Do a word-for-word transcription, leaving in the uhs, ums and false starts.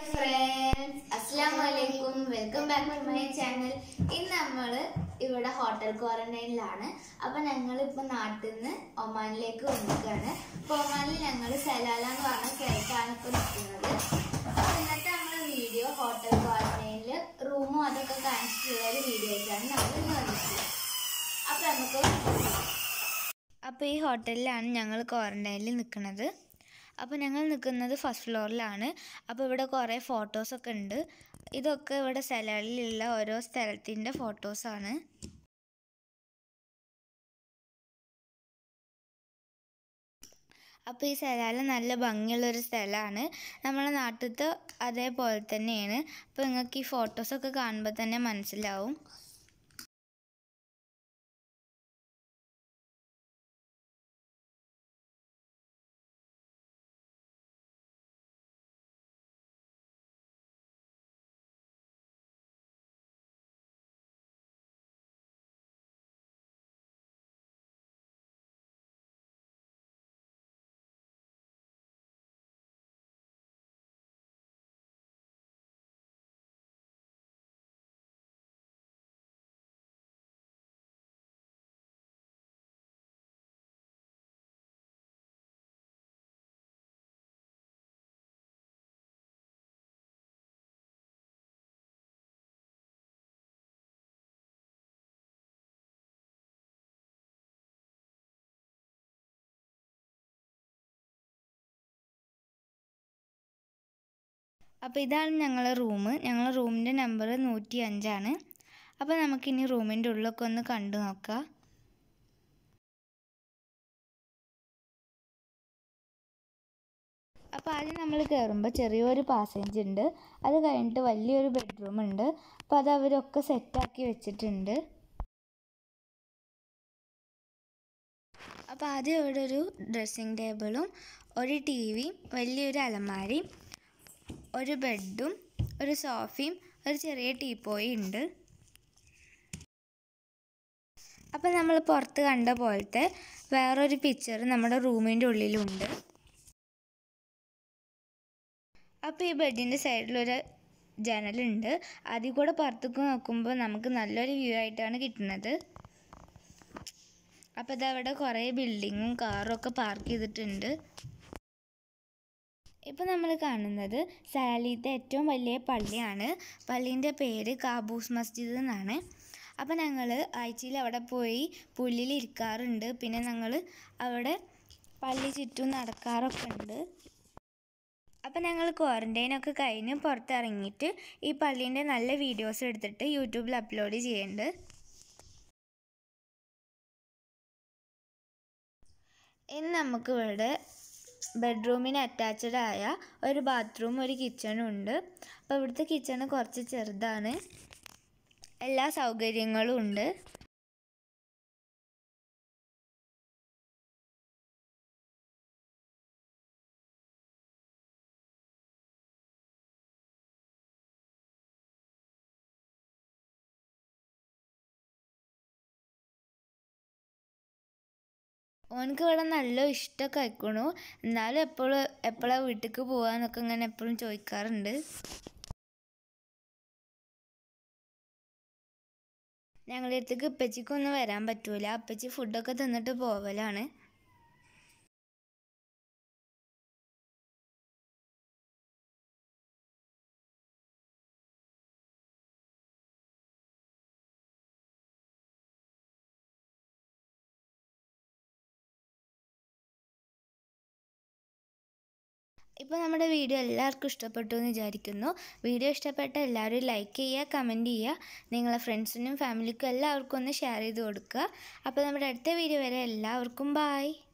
friends, Assalamualaikum. Welcome back to my channel. In നമ്മൾ ഇവിടെ hotel ക്വാറന്റൈനിലാണ്. അപ്പോൾ ഞങ്ങൾ ഇപ്പോൾ നാട്ടിൽ നിന്ന് ഒമാനിലേക്ക് വന്നിട്ടാണ്. അപ്പോൾ ഒമാനിൽ ഞങ്ങൾ സലാല എന്ന് പറഞ്ഞ സ്ഥലത്താണ് ഇപ്പോൾ നിൽക്കുന്നത്. അപ്പോൾ ഇന്നത്തെ നമ്മുടെ വീഡിയോ ഹോട്ടൽ ക്വാറന്റൈനിൽ റൂമും അതൊക്കെ കാണിച്ചിട്ടുള്ള ഒരു വീഡിയോ ആയിട്ടാണ് നമ്മൾ ഇന്ന് വന്നിട്ടുള്ളത്. അപ്പോൾ നമുക്ക് അപ്പോൾ ഈ ഹോട്ടലിലാണ് ഞങ്ങൾ ക്വാറന്റൈനിൽ നിൽക്കുന്നത്. അപ്പോൾ ഞങ്ങൾ നിൽക്കുന്നത് ഫസ്റ്റ് ഫ്ലോറിലാണ്. അപ്പോൾ ഇവിടെ കുറേ ഫോട്ടോസൊക്കെ ഉണ്ട്. ഇതൊക്കെ ഇവിടെ സലാലയിലുള്ള ഓരോ സ്ഥലത്തിൻ്റെ ഫോട്ടോസാണ്. അപ്പോൾ ഈ സലാല നല്ല ഭംഗിയുള്ളൊരു സ്ഥലമാണ്. നമ്മളെ നാട്ടിലത്തെ അതേപോലെ തന്നെയാണ്. അപ്പോൾ നിങ്ങൾക്ക് ഈ ഫോട്ടോസൊക്കെ കാണുമ്പോൾ തന്നെ മനസ്സിലാവും. അപ്പോൾ ഇതാണ് ഞങ്ങളുടെ റൂം. ഞങ്ങളുടെ റൂമിൻ്റെ നമ്പർ നൂറ്റി അഞ്ചാണ്. അപ്പോൾ നമുക്കിനി റൂമിൻ്റെ ഉള്ളൊക്കെ ഒന്ന് കണ്ടു നോക്കാം. അപ്പോൾ ആദ്യം നമ്മൾ കയറുമ്പോൾ ചെറിയൊരു പാസേജ് ഉണ്ട്. അത് കഴിഞ്ഞിട്ട് വലിയൊരു ബെഡ്റൂം ഉണ്ട്. അപ്പോൾ അത് അവരൊക്കെ സെറ്റാക്കി വെച്ചിട്ടുണ്ട്. അപ്പോൾ ആദ്യം ഇവിടെ ഒരു ഡ്രസ്സിങ് ടേബിളും ഒരു ടി വിയും വലിയൊരു അലമാരയും ഒരു ബെഡും ഒരു സോഫയും ഒരു ചെറിയ ടീപ്പോയും ഉണ്ട്. അപ്പോൾ നമ്മൾ പുറത്ത് കണ്ട പോലത്തെ വേറൊരു പിക്ചർ നമ്മുടെ റൂമിൻ്റെ ഉള്ളിലുണ്ട്. അപ്പോൾ ഈ ബെഡിൻ്റെ സൈഡിലൊരു ജനലുണ്ട്. അതിൽ കൂടെ പുറത്തേക്ക് നോക്കുമ്പോൾ നമുക്ക് നല്ലൊരു വ്യൂ ആയിട്ടാണ് കിട്ടുന്നത്. അപ്പോൾ ഇതവിടെ കുറേ ബിൽഡിങ്ങും കാറും ഒക്കെ പാർക്ക് ചെയ്തിട്ടുണ്ട്. ഇപ്പോൾ നമ്മൾ കാണുന്നത് സലാലയിലത്തെ ഏറ്റവും വലിയ പള്ളിയാണ്. പള്ളീൻ്റെ പേര് കാബൂസ് മസ്ജിദ് എന്നാണ്. അപ്പോൾ ഞങ്ങൾ ആഴ്ചയിൽ അവിടെ പോയി പുല്ലിലിരിക്കാറുണ്ട്. പിന്നെ ഞങ്ങൾ അവിടെ പള്ളി ചുറ്റും നടക്കാറൊക്കെ ഉണ്ട്. അപ്പോൾ ഞങ്ങൾ ക്വാറന്റൈനൊക്കെ കഴിഞ്ഞ് പുറത്തിറങ്ങിയിട്ട് ഈ പള്ളീൻ്റെ നല്ല വീഡിയോസ് എടുത്തിട്ട് യൂട്യൂബിൽ അപ്ലോഡ് ചെയ്യുന്നുണ്ട്. ഇനി നമുക്കിവിടെ ബെഡ്റൂമിന് അറ്റാച്ച്ഡ് ആയ ഒരു ബാത്റൂം ഒരു കിച്ചണും ഉണ്ട്. അപ്പോൾ ഇവിടുത്തെ കിച്ചണ് കുറച്ച് ചെറുതാണ്. എല്ലാ സൗകര്യങ്ങളും ഉണ്ട്. ഓനക്ക് ഇവിടെ നല്ല ഇഷ്ടമൊക്കെ ആയിക്കണു. എന്നാലും എപ്പോഴും എപ്പോഴാണ് വീട്ടിലേക്ക് പോകാമെന്നൊക്കെ ഇങ്ങനെ എപ്പോഴും ചോദിക്കാറുണ്ട്. ഞങ്ങളുടെ അടുത്തേക്ക് ഇപ്പച്ചിക്കൊന്നും വരാൻ പറ്റൂല. അപ്പച്ചി ഫുഡൊക്കെ തിന്നിട്ട് പോവലാണ്. ഇപ്പോൾ നമ്മുടെ വീഡിയോ എല്ലാവർക്കും ഇഷ്ടപ്പെട്ടു എന്ന് വിചാരിക്കുന്നു. വീഡിയോ ഇഷ്ടപ്പെട്ട എല്ലാവരും ലൈക്ക് ചെയ്യുക, കമൻറ്റ് ചെയ്യുക. നിങ്ങളെ ഫ്രണ്ട്സിനും ഫാമിലിക്കും എല്ലാവർക്കും ഒന്ന് ഷെയർ ചെയ്ത് കൊടുക്കുക. അപ്പോൾ നമ്മുടെ അടുത്ത വീഡിയോ വരെ എല്ലാവർക്കും ബായ്.